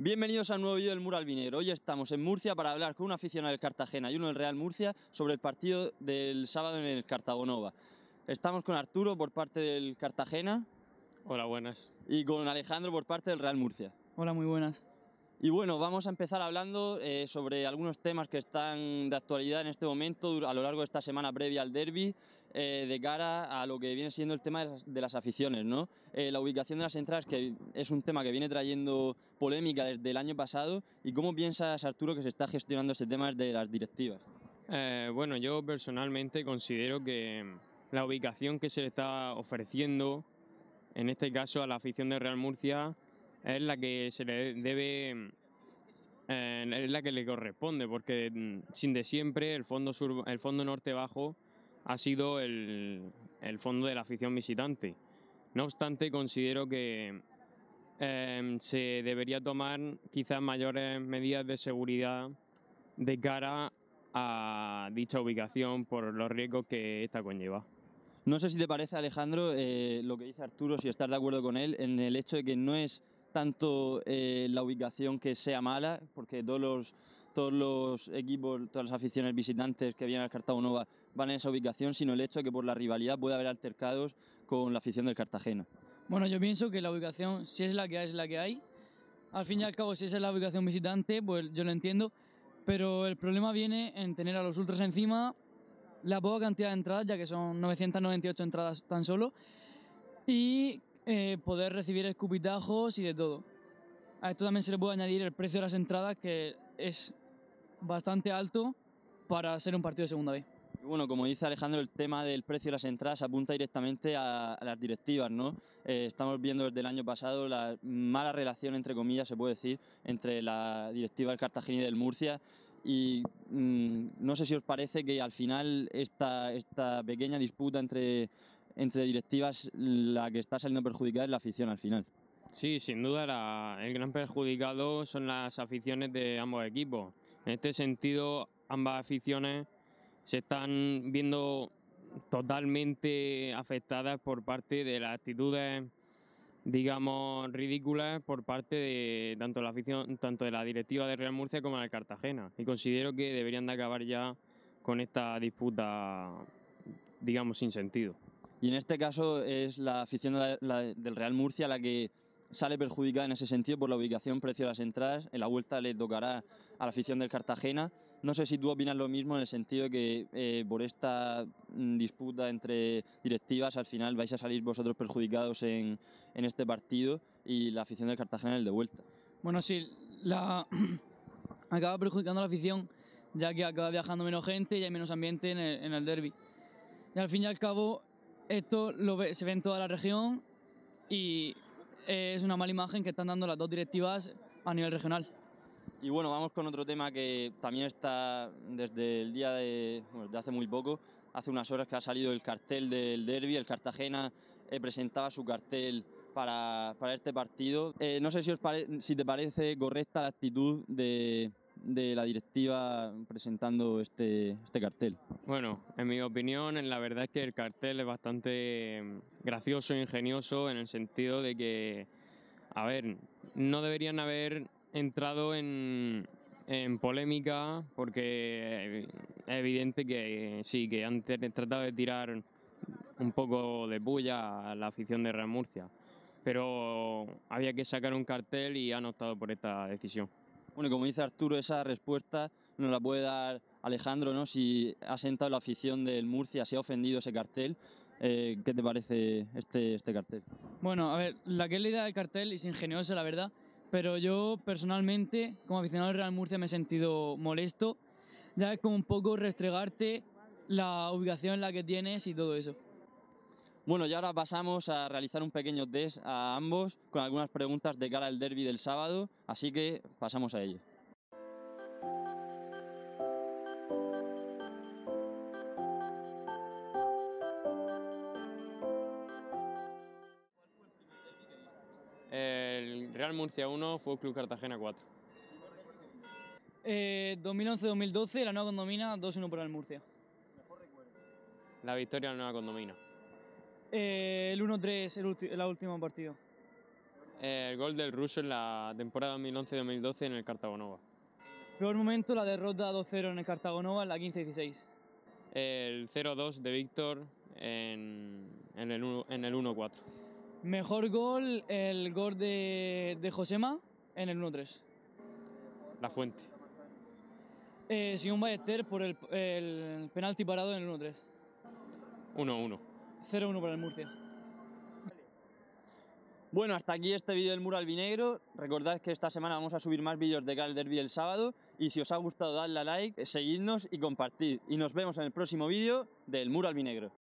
Bienvenidos a un nuevo vídeo del Muro Albinegro. Hoy estamos en Murcia para hablar con un aficionado del Cartagena y uno del Real Murcia sobre el partido del sábado en el Cartagonova. Estamos con Arturo por parte del Cartagena. Hola, buenas. Y con Alejandro por parte del Real Murcia. Hola, muy buenas. Y bueno, vamos a empezar hablando sobre algunos temas que están de actualidad en este momento a lo largo de esta semana previa al derbi, de cara a lo que viene siendo el tema de las aficiones, ¿no? La ubicación de las entradas, que es un tema que viene trayendo polémica desde el año pasado. ¿Y cómo piensas, Arturo, que se está gestionando ese tema desde las directivas? Bueno, yo personalmente considero que la ubicación que se le está ofreciendo, en este caso a la afición del Real Murcia, es la que se le debe, es la que le corresponde, porque sin de siempre el fondo norte bajo ha sido el fondo de la afición visitante. No obstante, considero que se debería tomar quizás mayores medidas de seguridad de cara a dicha ubicación por los riesgos que esta conlleva. No sé si te parece, Alejandro, lo que dice Arturo, si estás de acuerdo con él, en el hecho de que no es tanto la ubicación que sea mala, porque todos los equipos, todas las aficiones visitantes que vienen al Cartagonova van en esa ubicación, sino el hecho de que por la rivalidad puede haber altercados con la afición del Cartagena. Bueno, yo pienso que la ubicación, si es la que hay, es la que hay. Al fin y al cabo, si esa es la ubicación visitante, pues yo lo entiendo. Pero el problema viene en tener a los ultras encima, la poca cantidad de entradas, ya que son 998 entradas tan solo, y poder recibir escupitajos y de todo. A esto también se le puede añadir el precio de las entradas, que es bastante alto para ser un partido de segunda B. Y bueno, como dice Alejandro, el tema del precio de las entradas apunta directamente a las directivas, ¿no? Estamos viendo desde el año pasado la mala relación, entre comillas, se puede decir, entre la directiva del Cartagena y del Murcia. Y no sé si os parece que al final esta pequeña disputa entre directivas, la que está saliendo perjudicada es la afición al final. Sí, sin duda el gran perjudicado son las aficiones de ambos equipos. En este sentido, ambas aficiones se están viendo totalmente afectadas por parte de las actitudes, digamos, ridículas por parte de tanto la afición, tanto de la directiva de Real Murcia como de Cartagena. Y considero que deberían de acabar ya con esta disputa, digamos, sin sentido. Y en este caso es la afición del Real Murcia la que sale perjudicada en ese sentido por la ubicación, precio de las entradas. En la vuelta le tocará a la afición del Cartagena. No sé si tú opinas lo mismo, en el sentido de que por esta disputa entre directivas al final vais a salir vosotros perjudicados en este partido y la afición del Cartagena en el de vuelta. Bueno, sí, acaba perjudicando a la afición, ya que acaba viajando menos gente y hay menos ambiente en el derbi. Y al fin y al cabo, esto se ve en toda la región y es una mala imagen que están dando las dos directivas a nivel regional. Y bueno, vamos con otro tema que también está desde el día de hace muy poco, hace unas horas que ha salido el cartel del derbi. El Cartagena presentaba su cartel para este partido. No sé si te parece correcta la actitud de la directiva presentando este cartel. Bueno, en mi opinión, la verdad es que el cartel es bastante gracioso e ingenioso, en el sentido de que, a ver, no deberían haber entrado en polémica, porque es evidente que sí, que han tratado de tirar un poco de bulla a la afición de Real Murcia, pero había que sacar un cartel y han optado por esta decisión. Bueno, como dice Arturo, esa respuesta nos la puede dar Alejandro, ¿no? Si ha sentado la afición del Murcia, si ha ofendido ese cartel. ¿Qué te parece este cartel? Bueno, a ver, la idea del cartel es ingeniosa, la verdad, pero yo personalmente, como aficionado del Real Murcia, me he sentido molesto. Ya es como un poco restregarte la ubicación en la que tienes y todo eso. Bueno, y ahora pasamos a realizar un pequeño test a ambos con algunas preguntas de cara al derbi del sábado, así que pasamos a ello. El Real Murcia 1, Fútbol Club Cartagena 4. 2011-2012, la nueva condomina, 2-1 por el Murcia. La victoria de la nueva condomina. El 1-3, el último partido. El gol del ruso en la temporada 2011-2012 en el Cartagonova. Peor momento, la derrota 2-0 en el Cartagonova en la 15-16. El 0-2 de Víctor en el 1-4. Mejor gol, el gol de Josema en el 1-3. La Fuente. Simón Ballester por el penalti parado en el 1-3. 1-1. 0-1 para el Murcia. Bueno, hasta aquí este vídeo del muro albinegro. Recordad que esta semana vamos a subir más vídeos de cara al derbi el sábado. Y si os ha gustado, dadle a like, seguidnos y compartid. Y nos vemos en el próximo vídeo del muro albinegro.